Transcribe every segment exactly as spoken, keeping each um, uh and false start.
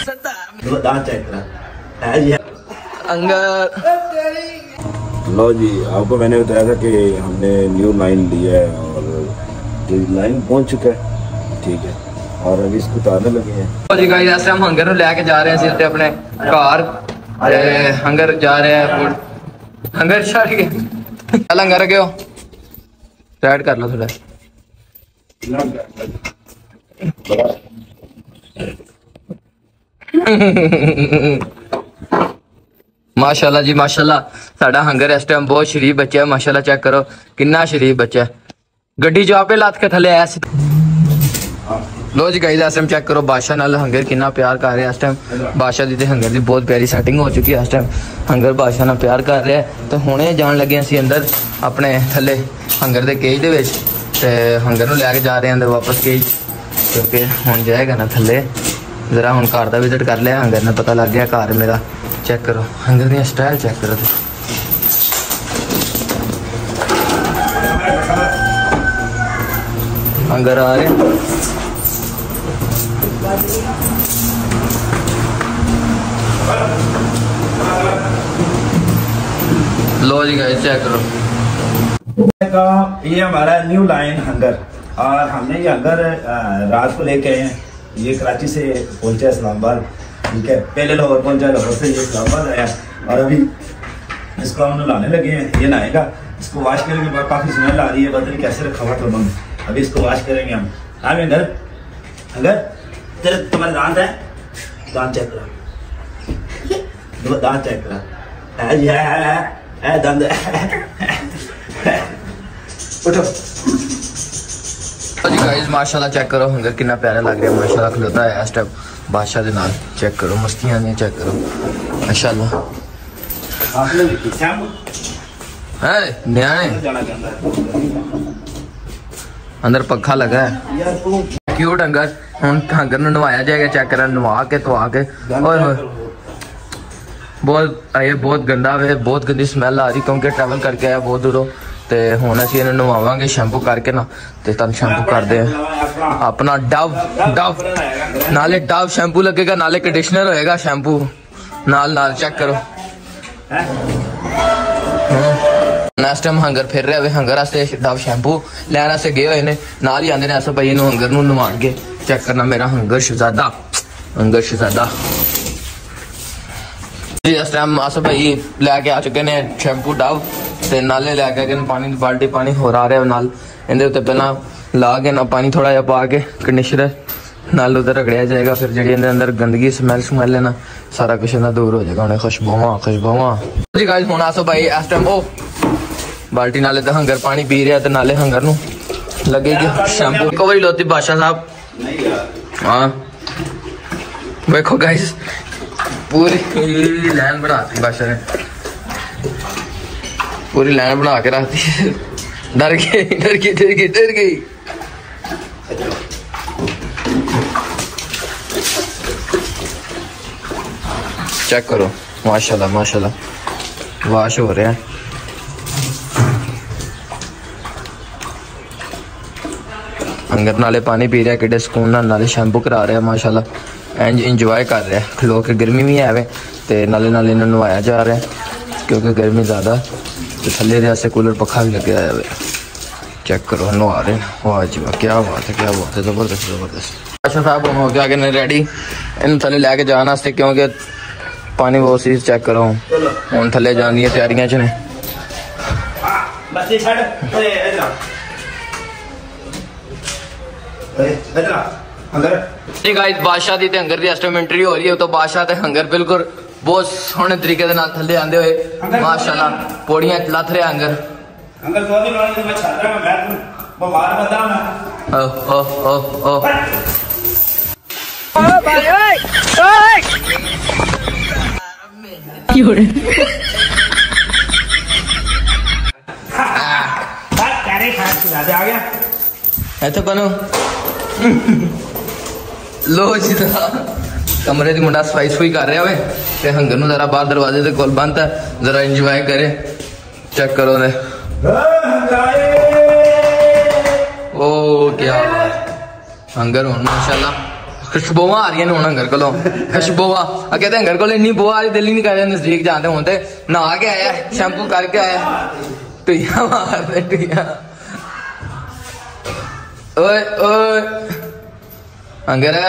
Check करा अंगर। लो जी, आपको मैंने बताया था कि हमने न्यू लाइन लिया है और लाइन पहुंच चुका है, ठीक है, और अभी इसको उतारने लगे हैं। जी गाइस, इस टाइम हंगर लेके जा रहे हैं अपने घर। हंगर जा रहे हैं, हंगर छड़ के चल हंगर गयो साइड कर लो थोड़ा। माशाल्लाह जी माशाल्लाह, साडा हंगर इस टाइम बहुत शरीफ बच्चा है माशाल्लाह। चेक करो कितना शरीफ बच्चा है, गड्डी जो आपे लात के थले आया सी। लो जी गाइस, इस टाइम चेक करो बादशाह नाल हंगर कितना प्यार कर रहा है। इस टाइम बादशाह दी ते हंगर दी बहुत प्यारी सेटिंग हो चुकी है। इस टाइम हंगर बादशाह नाल प्यार कर रहा है। तो हुणे जान लगे असीं अंदर अपने थले हंगर दे केज दे विच, ते हंगर नूं लैके जा रहे हैं अंदर वापस केज, क्योंकि हुण जाएगा ना थले। जरा हुण घर दा विजिट कर लिया हंगर ने, पता लग गया घर मेरा। चेक करो हंगर दी स्टाइल चेक करो। हंगर आ रहे लो जी गाइस, चेक करो। ये हमारा न्यू लाइन हंगर, और हमने ये हंगर रात को लेके आए हैं। ये कराची से पहुंचा इस्लामाबाद, ठीक है। पहले लाहौर पहुंचा, लाहौर से ये इस्लामाबाद आया, और अभी इसको हम नहलाने लगे हैं। ये नहाएगा, इसको वॉश करेंगे। काफी स्मेल आ रही है, पता नहीं कैसे रखा हुआ तो हम अभी इसको वॉश करेंगे हम। हाँ हंगर, हंगर तेरे तुम्हारे दांत है, दांत चेक करा, दांत चेक करा। है है है है दांत उठो। जी गाइस माशाल्लाह चेक करो हंगर कितना प्यारा लग रहा है माशाल्लाह। खलोता है इस टाइम बादशाह दे नाल। चेक करो मस्तियां ने, चेक करो माशाल्लाह। है न्याय अंदर पंखा लगा है, क्यूट हंगर। हुण हंगर नूं नवाया जाएगा। चेक करा नवा के तो आके ओए होए बहुत ये बहुत गंदा वे, बहुत गंदी स्मैल आ रही, क्योंकि ट्रैवल करके आया बहुत दूरों। ते हुण असीं इहनूं नवावांगे शैंपू करके ना, ते तुहानूं शैंपू करदे अपना डव डव नाले डव शैंपू लगेगा, नाले कंडीशनर होएगा शैंपू नाल नाल। चेक करो नेक्स्ट टाइम हंगर फिर रहे हुए हंगर वास्ते डव शैंपू लैन वास्ते गए हुए ने, नाल ही आंदे ने ऐसा भाई इहनूं हंगर नूं नवाणगे। चेक करना मेरा हंगर शहजादा, हंगर शहजादा जी। इस टाइम अस भाई लैके आ चुके ने शैंपू डव, ते नाले लैके आए पानी बाल्टी पानी होर आ रहा है नाल। इहदे उत्ते पहला ला के ना पानी थोड़ा जिहा पा के कंडीशनर नाल उधर रगड़िया जाएगा। फिर जी अंदर गंदगी स्मैल स्मैल है ना, सारा कुछ ना दूर हो जाएगा। उन्हें खुशबुआं खुशबुआं जी गाइस। हुण आसो भाई इस टाइम ओ बाल्टी नाले तो हंगर पानी पी रहा, तो नाले हंगर नूं लगेगी शैंपू। को बड़ी लोती बादशाह साहब। हाँ देखो गाइस, पूरी लाइन बनाती बादशाह ने, पूरी लाइन बना के रखती है। डर गई डर गई डर गई डर गई। चेक करो माशाल्लाह माशाल्लाह वाश हो रहा है। हंगर नाले पानी पी रहा है, किडे सुकून नाले शैंपू करा रहा है माशाल्लाह। एंज इंजॉय कर रहा है। खलो के गर्मी भी है ते नाले नाले इन्होंने नवाया जा रहा है, क्योंकि गर्मी ज़्यादा। तो थले से कूलर पखा भी लगे हुआ है। चेक करो नवा रहे हैं। वाह जी वाह, क्या बात है क्या बात है, जबरदस्त जबरदस्त। अच्छा साहब हम हो गया कि नहीं रेडी इन थले लैके जाने वास्ते, क्योंकि पानी बहुत सी चेक करो हम थले जाने की तैयारियां च ने। बादशाह दी ते हंगर दी इस टाइम एंट्री हो रही है। तो बादशाह ते हंगर बिल्कुल बहुत सोहने तरीके दे नाल थले आंदे हुए माशाल्लाह, पौड़ियां लथ रहे हंगर। हंगर दो दिन बाद मैं छाड़ रहा, मैं बीमार बंदा हूं। ओ ओ ओ ओ ओ भाई ओए ओए क्यों रे बात करे खास ज्यादा आ गया ऐसे बनो। लो जी कमरे की मुंडा सफाई सफाई कर रहा है, हंगर नूं जरा बाहर दरवाजे के कोल बंद है, जरा इंजॉय करे। चेक करो ने ओ क्या हंगर हुण माशाल्लाह खुशबुआ आ रही है हूं हंगर को खुशबुआ कहते हंगर को इन्नी बुआ आ रही दिल ही नहीं कर रहा नजदीक जाते होते नहा के आया शैम्पू करके आया टुइया मारते टुइया ओए ओए हंगर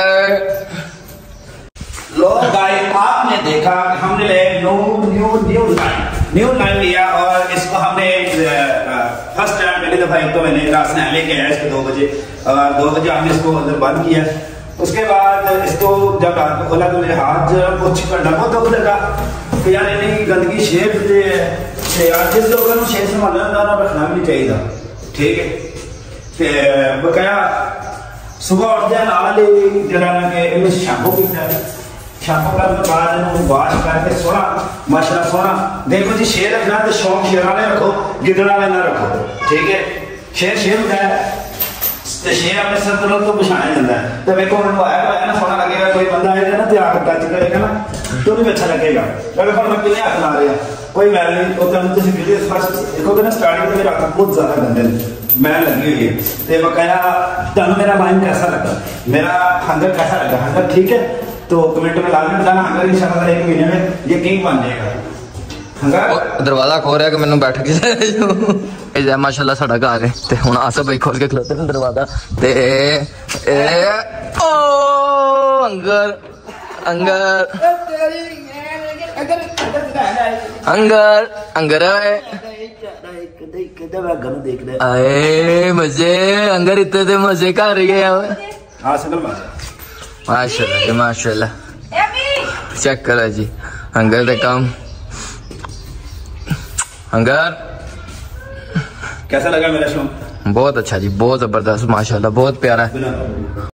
लो गाइस आपने देखा हमने ले new new new line new line लिया और इसको हमने फर्स्ट टाइम पहली दफा एक तो मैंने रात में लेके आया इसको दो बजे दो बजे हमने इसको अंदर बंद किया। उसके बाद इसको जब रात को खोला तो मेरे हाथ कुछ घंटा बहुत दुख लगा कि यार इतनी गंदगी शेप दे यार जिस लोगों को शेप संभालना होता ना रखना भी नहीं चाहिए ठीक है। बकाया सुबह उठ जाए नाल ही जरा के इन्हें शैम्पू पीता है शैम्पू करने के बाद इन्हें वॉश करके सोना माशाल्लाह सोना देखो जी शेर रखना तो शौक शेर वाले रखो गिदड़ वाले ना रखो ठीक है। शेर शेर होता है तो शेर अपने संतुलन को पछाना जाता है तो मेरे को उनको आया हुआ है ना सोना लगेगा कोई बंदा आएगा ना तो आकर टच करेगा ना तो भी अच्छा लगेगा। अगर हम मैं कितने हाथ ला रहे हैं कोई मैल नहीं होता तो वीडियो फर्स्ट देखोगे ना स्टार्टिंग में मेरे हाथ बहुत ज्यादा गंदे मैल लगी हुई है तो बकाया तब मेरा माइंड कैसा लगा मेरा हंगर कैसा लगा हंगर ठीक है तो कमेंट में लाजमी बताना हंगर इंशाल्लाह एक महीने में यकीन बन जाएगा। हंगर दरवाजा खोल रहा है कि मैंने बैठ के ए माशाल्लाह साडा घर है ते हुन आसा भाई खोल के खलोते ने दरवाजा ते ए ओ हंगर हंगर हंगर हंगर आए मजे हंगर इतने ते मजे कर रही है हां सकल माशाल्लाह जी माशाल्लाह चेक करो जी हंगर दे काम हंगर कैसा लगा मेरा शो? बहुत अच्छा जी बहुत जबरदस्त माशाल्लाह बहुत प्यारा है।